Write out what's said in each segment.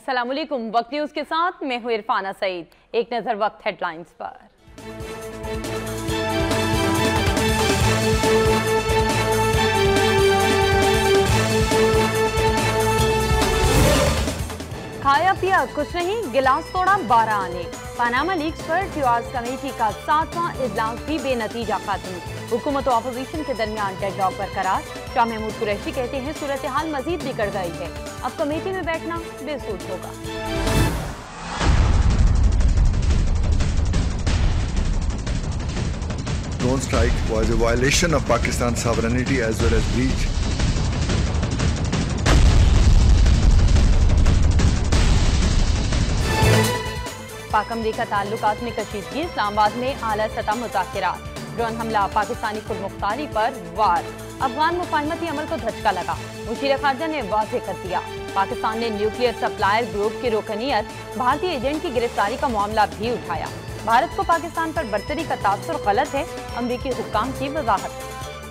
अस्सलामुअलैकुम। वक्त न्यूज के साथ मैं हूं इरफाना सईद। एक नजर वक्त हेडलाइंस पर। खाया पिया कुछ नहीं, गिलास तोड़ा 12 आने। पनामा लीक्स पर ट्यूआर्स कमेटी का 7वां इजलास भी बेनतीजा खत्म। हुकूमत और अपोजिशन के दरमियान डेडलॉक बरकरार। शाह महमूद कुरैशी कहते हैं सूरत हाल मजीद बिगड़ गई है, अब कमेटी में बैठना बेसूद होगा। Drone strike was a violation of Pakistan's sovereignty as well as breach. पाक अमरीका ताल्लुकात में कशीदगी, इस्लामाबाद में आला सतह मुज़ाकिरात। ड्रोन हमला, पाकिस्तानी खुद मुख्तारी पर वार। अफगान मुफाहमती अमल को धचका लगा, वज़ीर ख़ारजा ने वाज़ेह कर दिया। पाकिस्तान ने न्यूक्लियर सप्लायर ग्रुप की रुकनियत, भारतीय एजेंट की गिरफ्तारी का मामला भी उठाया। भारत को पाकिस्तान पर बरतरी का तासुर गलत है, अमरीकी हुक्काम की वजाहत।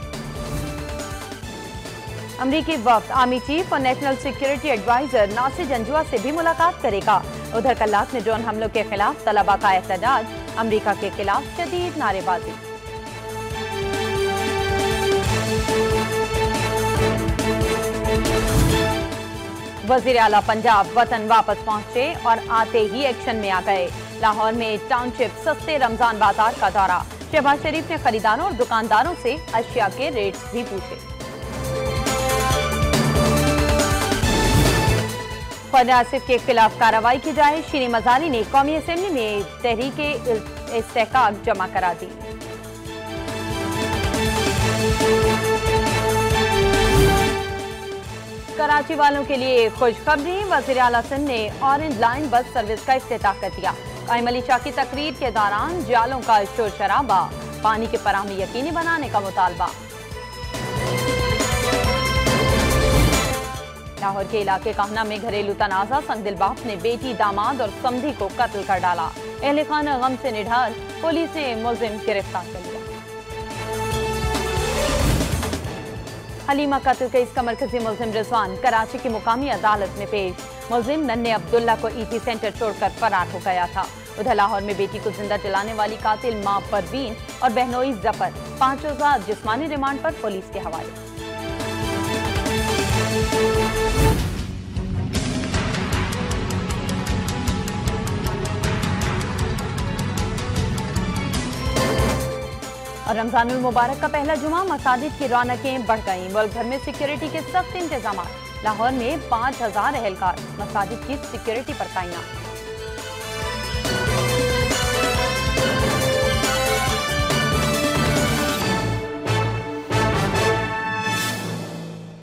अमरीकी वफ्द आर्मी चीफ और national security adviser Nasir Janjua से भी मुलाकात करेगा। उधर कल्लात में ड्रोन हमलों के खिलाफ तलबा का एहतजाज, अमरीका के खिलाफ शदीद नारेबाजी। वजीर आला पंजाब वतन वापस पहुंचे और आते ही एक्शन में आ गए। लाहौर में टाउनशिप सस्ते रमजान बाजार का दौरा। शहबाज शरीफ ने खरीदारों और दुकानदारों से अशिया के रेट्स भी पूछे। ख्वाजा आसिफ के खिलाफ कार्रवाई की जाए, शीरी मजारी ने कौमी असेंबली में तहरीके इस्तेहकाक जमा करा दी। कराची वालों के लिए खुशखबरी, वज़ीर आला सिंध ने ऑरेंज लाइन बस सर्विस का इफ्तिताह कर दिया। कायम अली शाह की तकरीर के दौरान जालों का शोर शराबा, पानी की फराहमी यकीनी बनाने का मुतालबा। लाहौर के इलाके काहना में घरेलू तनाजा, संगदिल बाप ने बेटी, दामाद और समधी को कत्ल कर डाला। अहले खाना गम से निढाल, पुलिस ने मुलजिम गिरफ्तार कर लिया। हलीमा कत्ल केस का मरकजी मुलजिम रिजवान कराची की मुकामी अदालत में पेश। मुलजिम नन्हे अब्दुल्ला को ईटी सेंटर छोड़कर फरार हो गया था। उधर लाहौर में बेटी को जिंदा जलाने वाली कातिल मां परवीन और बहनोई जफर 5 रोजा जिस्मानी रिमांड पर पुलिस के हवाले। और रमजानुल मुबारक का पहला जुमा, मसाजिद की रौनकें बढ़ गईं। मुल्क भर में सिक्योरिटी के सख्त इंतजाम। लाहौर में 5000 एहलकार मसाजिद की सिक्योरिटी पर तैनात।